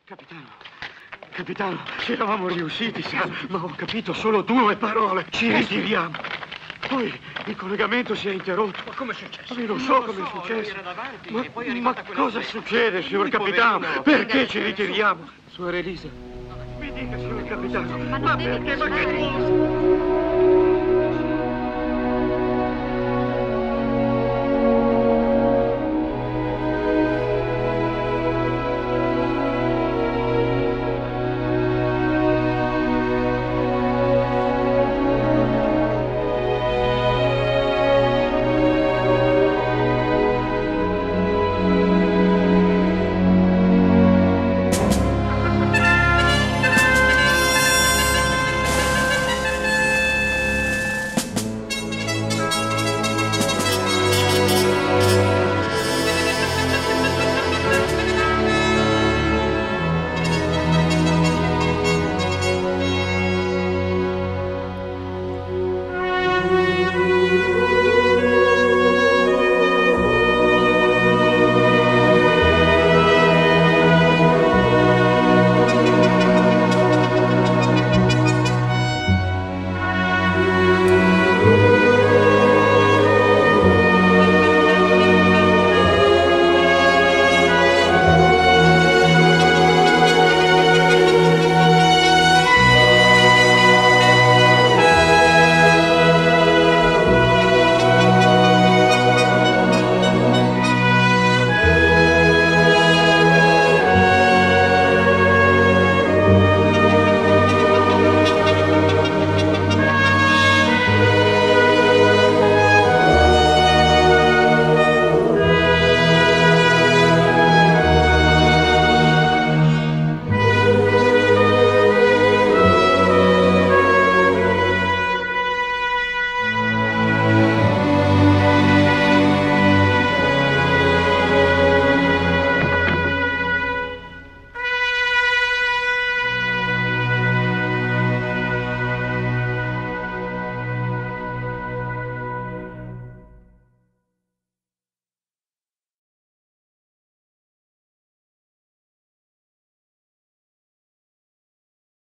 Capitano, capitano, ci eravamo riusciti, sa, ma ho capito solo 2 parole. Ci ritiriamo. Poi il collegamento si è interrotto. Ma come è successo? Io non so come è successo. Ma cosa succede, signor capitano? Perché ci ritiriamo? Suor Elisa, mi dica, signor capitano, ma perché? Ma che cosa?